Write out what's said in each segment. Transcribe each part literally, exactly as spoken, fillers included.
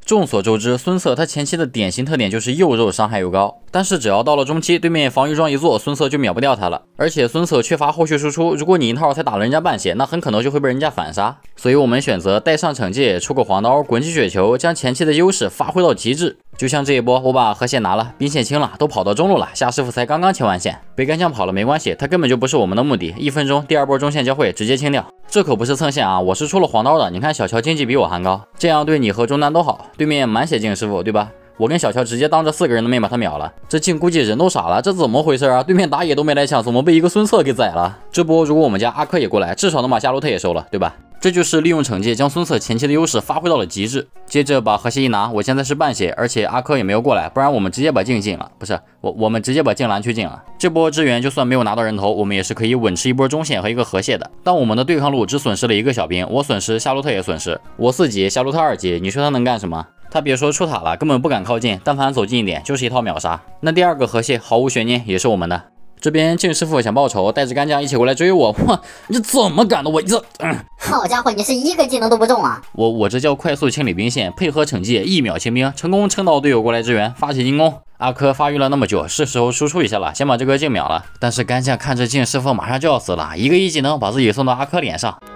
众所周知，孙策他前期的典型特点就是又肉伤害又高，但是只要到了中期，对面防御桩一做，孙策就秒不掉他了。而且孙策缺乏后续输出，如果你一套才打了人家半血，那很可能就会被人家反杀。所以我们选择带上惩戒，出个黄刀，滚击雪球，将前期的优势发挥到极致。就像这一波，我把河蟹拿了，兵线清了，都跑到中路了，夏师傅才刚刚清完线，被干将跑了没关系，他根本就不是我们的目的。一分钟，第二波中线交汇，直接清掉。这可不是蹭线啊，我是出了黄刀的。你看小乔经济比我还高，这样对你和中单都好。对面满血镜师傅，对吧？我跟小乔直接当着四个人的面把他秒了，这镜估计人都傻了，这怎么回事啊？对面打野都没来抢，怎么被一个孙策给宰了？这波如果我们家阿珂也过来，至少能把夏洛特也收了，对吧？这就是利用惩戒将孙策前期的优势发挥到了极致。接着把河蟹一拿，我现在是半血，而且阿珂也没有过来，不然我们直接把镜进了，不是我我们直接把镜蓝区进了。这波支援就算没有拿到人头，我们也是可以稳吃一波中线和一个河蟹的。但我们的对抗路只损失了一个小兵，我损失，夏洛特也损失，我四级，夏洛特二级，你说他能干什么？他别说出塔了，根本不敢靠近，但凡走近一点就是一套秒杀。那第二个河蟹毫无悬念也是我们的。这边靖师傅想报仇，带着干将一起过来追我，哇，你怎么敢的？我这，嗯， 好家伙，你是一个技能都不中啊！ 我我这叫快速清理兵线，配合惩戒，一秒清兵，成功撑到队友过来支援，发起进攻。阿珂发育了那么久，是时候输出一下了，先把这个镜秒了。但是干将看着靖师傅马上就要死了，一个一技能把自己送到阿珂脸上。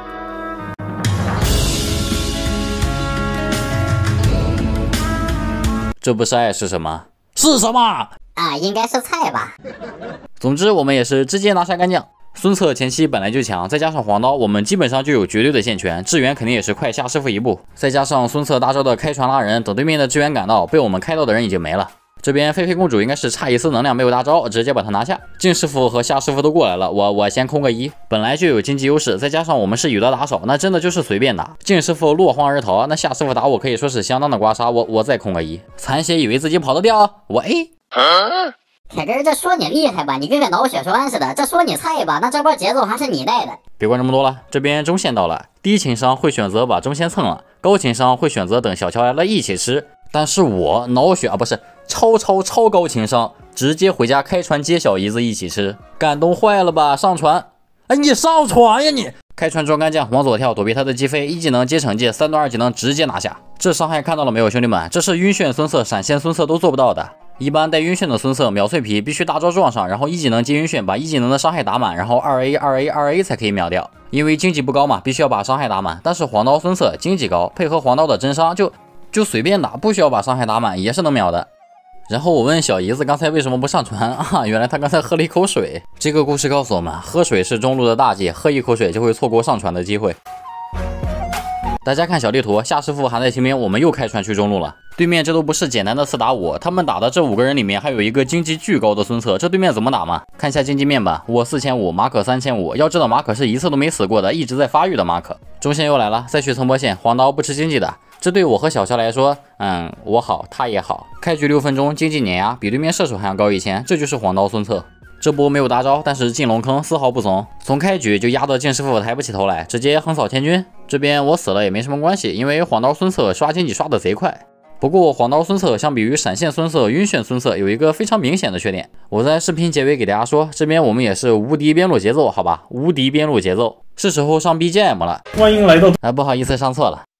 这不是爱是什么？是什么？ 啊，应该是菜吧。 总之，我们也是直接拿下干将。孙策前期本来就强，再加上黄刀，我们基本上就有绝对的线权，支援肯定也是快夏师傅一步。再加上孙策大招的开船拉人，等对面的支援赶到，被我们开到的人已经没了。这边菲菲公主应该是差一丝能量没有大招，直接把他拿下。靖师傅和夏师傅都过来了，我我先空个一，本来就有经济优势，再加上我们是有的打手，那真的就是随便打。靖师傅落荒而逃，那夏师傅打我可以说是相当的刮痧，我我再空个一，残血以为自己跑得掉，我 A。 铁根，这说你厉害吧，你跟个脑血栓似的；这说你菜吧，那这波节奏还是你带的。 别管这么多了，这边中线到了，低情商会选择把中线蹭了，高情商会选择等小乔来了一起吃。但是我脑血啊，不是超超超高情商，直接回家开船接小姨子一起吃，感动坏了吧？上船，哎，你上船呀你！开船装干将，往左跳，躲避他的击飞，一技能接惩戒，三段二技能直接拿下。这伤害看到了没有，兄弟们？这是晕眩孙策、闪现孙策都做不到的。一般带晕眩的孙策秒脆皮必须大招撞上，然后一技能接晕眩，把一技能的伤害打满，然后二 A 二 A 二 A 才可以秒掉。因为经济不高嘛，必须要把伤害打满。但是黄刀孙策经济高，配合黄刀的真伤就就随便打，不需要把伤害打满也是能秒的。然后我问小姨子刚才为什么不上船啊？原来她刚才喝了一口水。这个故事告诉我们，喝水是中路的大忌，喝一口水就会错过上船的机会。大家看小地图，夏师傅还在清兵，我们又开船去中路了。对面这都不是简单的四打五，他们打的这五个人里面还有一个经济巨高的孙策，这对面怎么打嘛？看一下经济面板，我四千五，马可三千五。要知道马可是一次都没死过的，一直在发育的马可。中线又来了，再去蹭波线，黄刀不吃经济的。这对我和小乔来说，嗯，我好，他也好。开局六分钟，经济碾压，比对面射手还要高一千，这就是黄刀孙策。这波没有大招，但是进龙坑丝毫不怂，从开局就压得靖师傅抬不起头来，直接横扫天军。这边我死了也没什么关系，因为黄刀孙策刷经济刷得贼快。不过黄刀孙策相比于闪现孙策、晕眩孙策有一个非常明显的缺点，我在视频结尾给大家说，这边我们也是无敌边路节奏，好吧，无敌边路节奏，是时候上 B G M 了。 欢迎来到， 哎，不好意思上错了。